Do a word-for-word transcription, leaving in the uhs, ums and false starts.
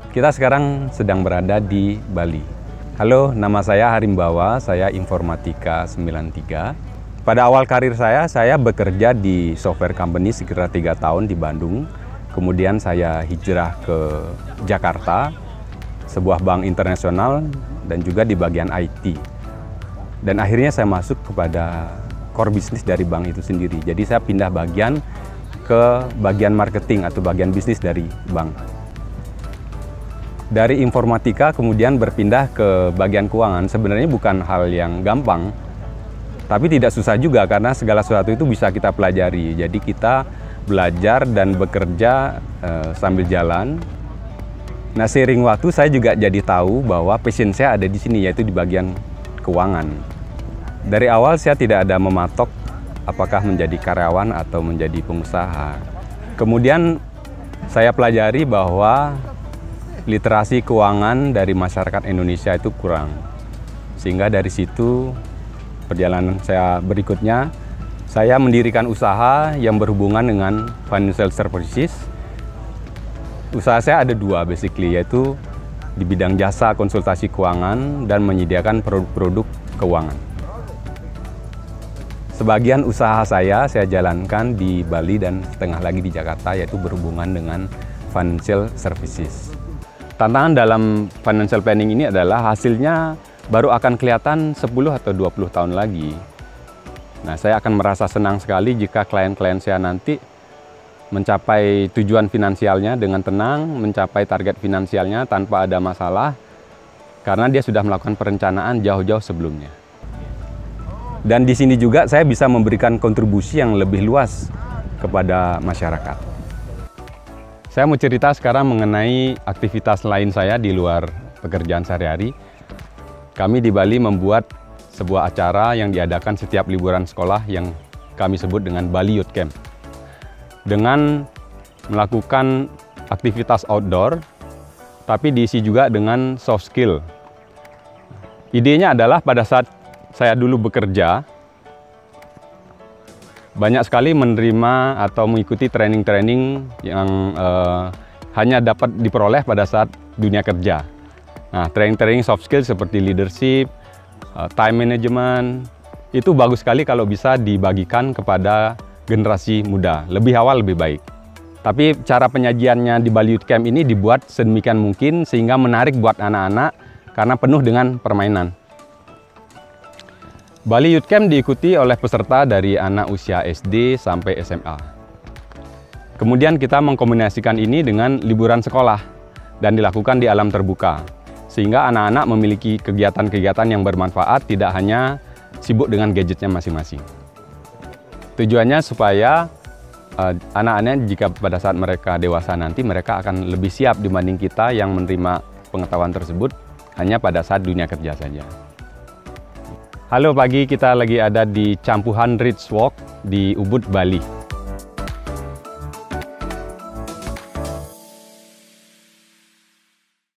Kita sekarang sedang berada di Bali. Halo, nama saya Harimbawa, saya Informatika sembilan tiga. Pada awal karir saya, saya bekerja di software company sekitar tiga tahun di Bandung. Kemudian saya hijrah ke Jakarta, sebuah bank internasional dan juga di bagian I T. Dan akhirnya saya masuk kepada core bisnis dari bank itu sendiri. Jadi saya pindah bagian ke bagian marketing atau bagian bisnis dari bank. Dari informatika kemudian berpindah ke bagian keuangan sebenarnya bukan hal yang gampang, tapi tidak susah juga karena segala sesuatu itu bisa kita pelajari. Jadi kita belajar dan bekerja eh, sambil jalan. Nah, seiring waktu saya juga jadi tahu bahwa passion saya ada di sini, yaitu di bagian keuangan. Dari awal saya tidak ada mematok apakah menjadi karyawan atau menjadi pengusaha. Kemudian saya pelajari bahwa literasi keuangan dari masyarakat Indonesia itu kurang. Sehingga dari situ perjalanan saya berikutnya, saya mendirikan usaha yang berhubungan dengan financial services. Usaha saya ada dua basically, yaitu di bidang jasa konsultasi keuangan dan menyediakan produk-produk keuangan. Sebagian usaha saya, saya jalankan di Bali dan setengah lagi di Jakarta, yaitu berhubungan dengan financial services. Tantangan dalam financial planning ini adalah hasilnya baru akan kelihatan sepuluh atau dua puluh tahun lagi. Nah, saya akan merasa senang sekali jika klien-klien saya nanti mencapai tujuan finansialnya dengan tenang, mencapai target finansialnya tanpa ada masalah, karena dia sudah melakukan perencanaan jauh-jauh sebelumnya. Dan di sini juga saya bisa memberikan kontribusi yang lebih luas kepada masyarakat. Saya mau cerita sekarang mengenai aktivitas lain saya di luar pekerjaan sehari-hari. Kami di Bali membuat sebuah acara yang diadakan setiap liburan sekolah yang kami sebut dengan Bali Youth Camp. Dengan melakukan aktivitas outdoor, tapi diisi juga dengan soft skill. Idenya adalah pada saat saya dulu bekerja, banyak sekali menerima atau mengikuti training-training yang uh, hanya dapat diperoleh pada saat dunia kerja. Nah, training-training soft skill seperti leadership, uh, time management, itu bagus sekali kalau bisa dibagikan kepada generasi muda. Lebih awal lebih baik. Tapi cara penyajiannya di Bali Youth Camp ini dibuat sedemikian mungkin sehingga menarik buat anak-anak karena penuh dengan permainan. Bali Youth Camp diikuti oleh peserta dari anak usia S D sampai S M A. Kemudian kita mengkombinasikan ini dengan liburan sekolah dan dilakukan di alam terbuka. Sehingga anak-anak memiliki kegiatan-kegiatan yang bermanfaat, tidak hanya sibuk dengan gadgetnya masing-masing. Tujuannya supaya uh, anak-anaknya jika pada saat mereka dewasa nanti, mereka akan lebih siap dibanding kita yang menerima pengetahuan tersebut hanya pada saat dunia kerja saja. Halo pagi, kita lagi ada di Campuhan Ridge Walk di Ubud, Bali.